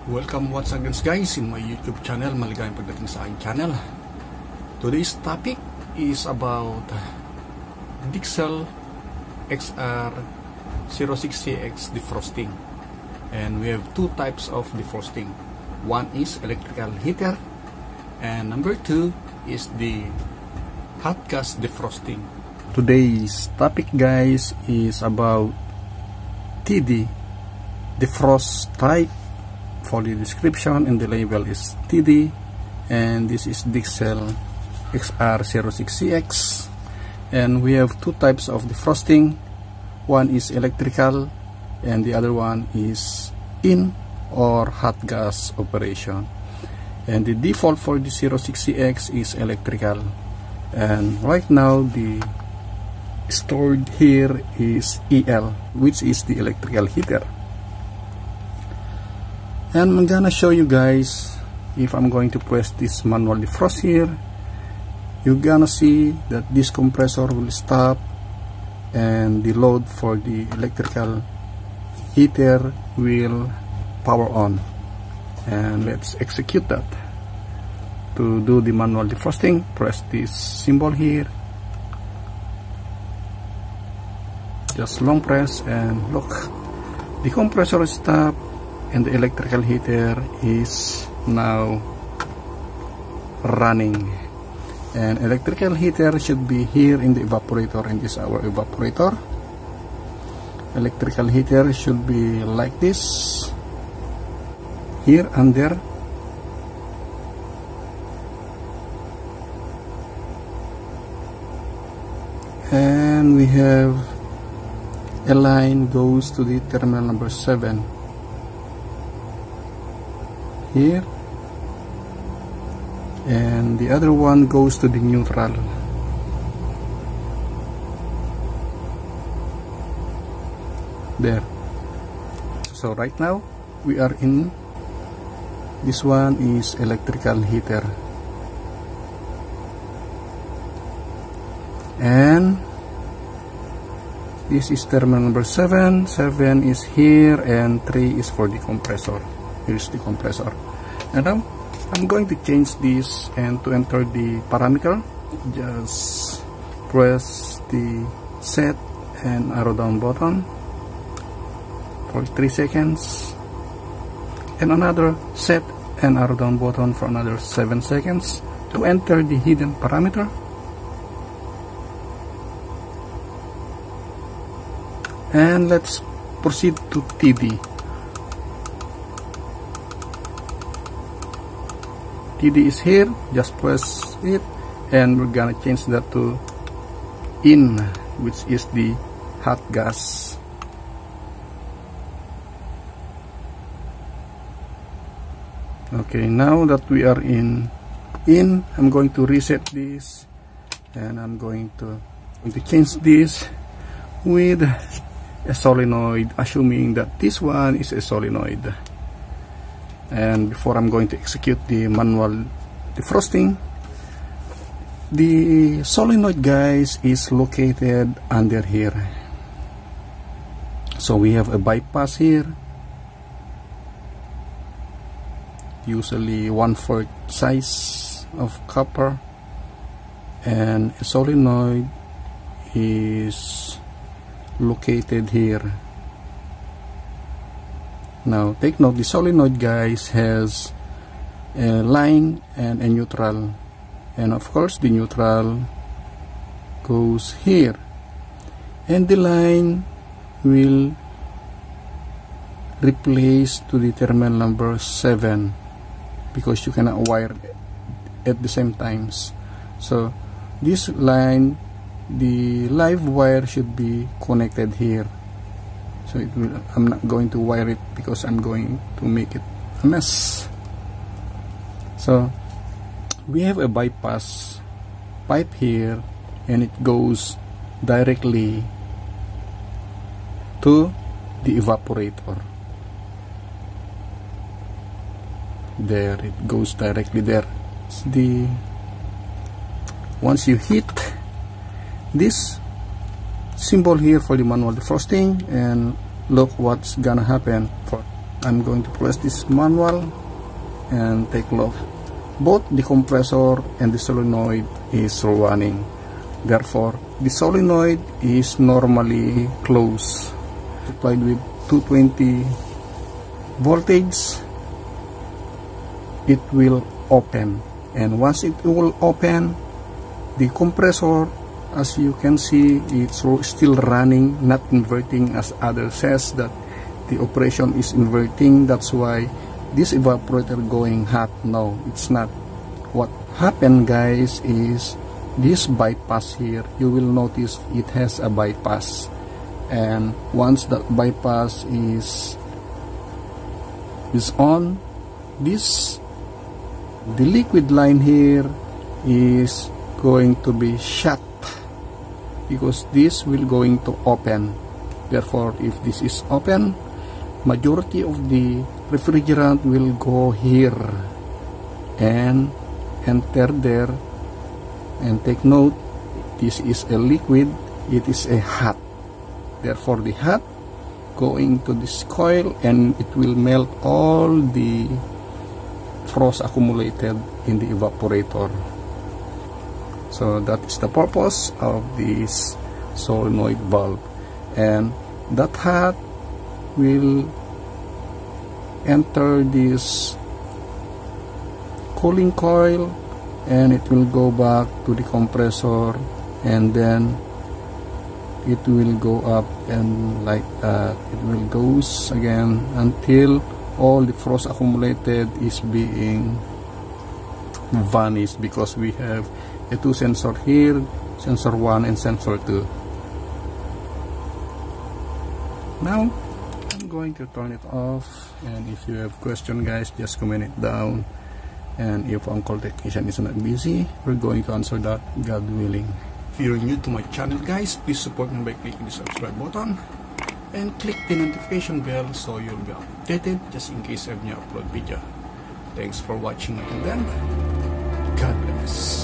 Welcome once again guys in my YouTube channel. Maligayang pagdating sa aking channel. Today's topic is about Dixel XR06CX defrosting. And we have two types of defrosting. One is electrical heater and number two is the hot gas defrosting. Today's topic guys is about TD defrost type. For the description and the label is TD, and this is Dixel XR06CX, and we have two types of defrosting. One is electrical and the other one is in or hot gas operation, and the default for the 06CX is electrical, and right now the stored here is EL, which is the electrical heater. And I'm gonna show you guys, if I'm going to press this manual defrost here, you're gonna see that this compressor will stop and the load for the electrical heater will power on. And let's execute that. To do the manual defrosting, press this symbol here, just long press, and look, the compressor is stopped and the electrical heater is now running. And electrical heater should be here in the evaporator, and this is our evaporator. Electrical heater should be like this, here under, and we have a line goes to the terminal number 7 here, and the other one goes to the neutral. There. So right now we are in, this one is electrical heater, and this is terminal number 7. 7 is here and 3 is for the compressor. Here's the compressor. And now I'm going to change this, and to enter the parameter, just press the set and arrow down button for 3 seconds, and another set and arrow down button for another 7 seconds to enter the hidden parameter. And let's proceed to TD. TD is here, just press it, and we're gonna change that to in, which is the hot gas. Okay, now that we are in, I'm going to reset this, and I'm going to change this with a solenoid, assuming that this one is a solenoid. And before I'm going to execute the manual defrosting, the solenoid guys is located under here. So we have a bypass here, usually 1/4 size of copper, and a solenoid is located here. Now take note, the solenoid guys has a line and a neutral, and of course the neutral goes here, and the line will replace to the terminal number 7 because you cannot wire at the same times. So this line, the live wire should be connected here. So it will, I'm not going to wire it because I'm going to make it a mess. So we have a bypass pipe here, and it goes directly to the evaporator. There, it goes directly there. It's the, once you hit this symbol here for the manual defrosting, and look what's gonna happen. For I'm going to press this manual and take a look. Both the compressor and the solenoid is running. Therefore, the solenoid is normally closed. Applied with 220 voltage, it will open. And once it will open, the compressor, as you can see, it's still running, not inverting as others says that the operation is inverting. That's why this evaporator going hot. No, it's not. What happened, guys, is this bypass here, you will notice it has a bypass, and once that bypass is on, the liquid line here is going to be shut because this will going to open. Therefore, if this is open, majority of the refrigerant will go here and enter there. And take note, this is a liquid, it is a hot. Therefore, the hot going to this coil and it will melt all the frost accumulated in the evaporator. So that is the purpose of this solenoid valve. And that hot will enter this cooling coil, and it will go back to the compressor, and then it will go up, and like that it will goes again until all the frost accumulated is being vanished, because we have a two sensor here, sensor 1 and sensor 2. Now I'm going to turn it off, and if you have question, guys, just comment it down. And if Uncle Technician is not busy, we're going to answer that, God willing. If you're new to my channel, guys, please support me by clicking the subscribe button and click the notification bell so you'll be updated just in case I have new upload video. Thanks for watching until then. God bless.